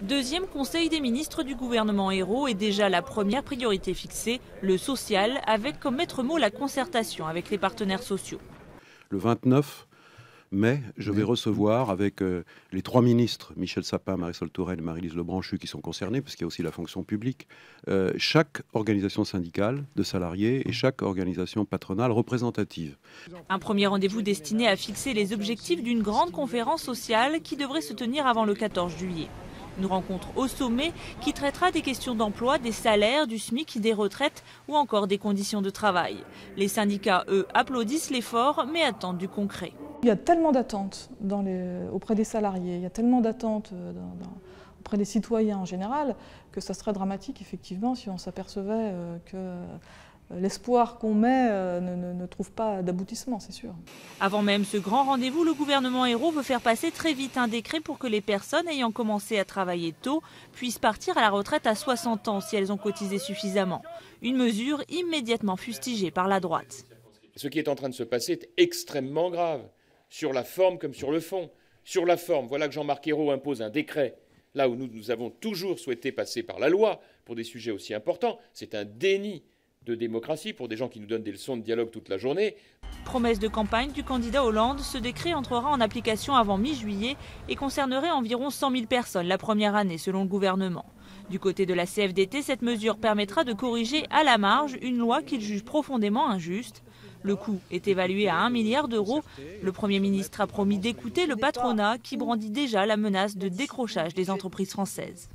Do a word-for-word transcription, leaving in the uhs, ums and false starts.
Deuxième conseil des ministres du gouvernement Ayrault est déjà la première priorité fixée, le social, avec comme maître mot la concertation avec les partenaires sociaux. Le vingt-neuf mai, je vais recevoir avec euh, les trois ministres, Michel Sapin, Marisol Touraine et Maryse Lebranchu, qui sont concernés, parce qu'il y a aussi la fonction publique, euh, chaque organisation syndicale de salariés et chaque organisation patronale représentative. Un premier rendez-vous destiné à fixer les objectifs d'une grande conférence sociale qui devrait se tenir avant le quatorze juillet. Une rencontre au sommet qui traitera des questions d'emploi, des salaires, du SMIC, des retraites ou encore des conditions de travail. Les syndicats, eux, applaudissent l'effort mais attendent du concret. Il y a tellement d'attentes auprès des salariés, il y a tellement d'attentes auprès des citoyens en général que ça serait dramatique effectivement si on s'apercevait que l'espoir qu'on met ne, ne, ne trouve pas d'aboutissement, c'est sûr. Avant même ce grand rendez-vous, le gouvernement Ayrault veut faire passer très vite un décret pour que les personnes ayant commencé à travailler tôt puissent partir à la retraite à soixante ans si elles ont cotisé suffisamment. Une mesure immédiatement fustigée par la droite. Ce qui est en train de se passer est extrêmement grave, sur la forme comme sur le fond. Sur la forme, voilà que Jean-Marc Ayrault impose un décret, là où nous, nous avons toujours souhaité passer par la loi pour des sujets aussi importants. C'est un déni de démocratie pour des gens qui nous donnent des leçons de dialogue toute la journée. Promesse de campagne du candidat Hollande, ce décret entrera en application avant mi-juillet et concernerait environ cent mille personnes la première année selon le gouvernement. Du côté de la C F D T, cette mesure permettra de corriger à la marge une loi qu'il juge profondément injuste. Le coût est évalué à un milliard d'euros. Le Premier ministre a promis d'écouter le patronat qui brandit déjà la menace de décrochage des entreprises françaises.